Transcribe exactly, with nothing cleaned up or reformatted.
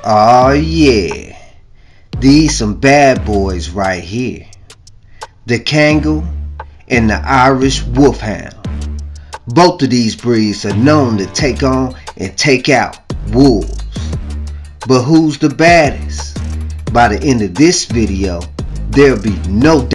Oh yeah, these some bad boys right here. The Kangal and the Irish Wolfhound. Both of these breeds are known to take on and take out wolves. But who's the baddest? By the end of this video, there'll be no doubt.